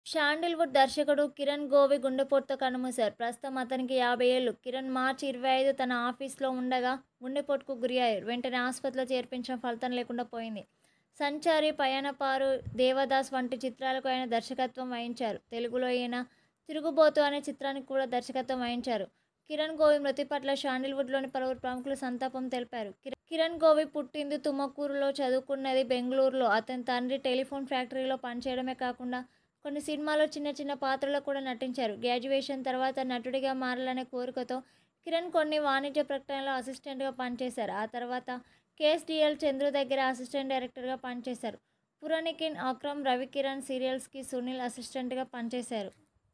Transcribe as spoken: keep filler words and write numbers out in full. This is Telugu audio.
శాండిల్‌వుడ్ దర్శకుడు కిరణ్ గోవి గుండెపోటుతో కన్నుమూశారు. ప్రస్తుతం అతనికి యాభై ఏళ్లు. కిరణ్ మార్చి ఇరవై ఐదు తన ఆఫీస్‌లో ఉండగా గుండెపోటుకు గురయ్యారు. వెంటనే ఆసుపత్రిలో చేర్పించినా ఫలితం లేకుండా పోయింది. 'సంచారి', 'పయనపారు', 'దేవదాస్' వంటి చిత్రాలకు ఆయన దర్శకత్వం వహించారు. తెలుగులో ఈయన 'తిరుగుబోతు' అనే చిత్రానికి కూడా దర్శకత్వం వహించారు. కిరణ్ గోవి మృతి పట్ల శాండిల్‌వుడ్‌లోని పలువురు ప్రముఖులు సంతాపం తెలిపారు. కిరణ్ గోవి పుట్టింది తుమకూరులో, చదువుకున్నది బెంగళూరులో. అతని తండ్రి టెలిఫోన్ ఫ్యాక్టరీలో పనిచేయడమే కాకుండా కొన్ని సినిమాల్లో చిన్న చిన్న పాత్రల్లో కూడా నటించారు. గ్రాడ్యుయేషన్ తర్వాత నటుడిగా మారాలనే కోరికతో కిరణ్ కొన్ని వాణిజ్య ప్రకటనల్లో అసిస్టెంట్గా పనిచేశారు. ఆ తర్వాత కేఎస్డీఎల్ చంద్రు దగ్గర అసిస్టెంట్ డైరెక్టర్గా పనిచేశారు. పురనికిన్, అక్రమ్, రవికిరణ్ సీరియల్స్కి సునీల్ అసిస్టెంట్గా పనిచేశారు.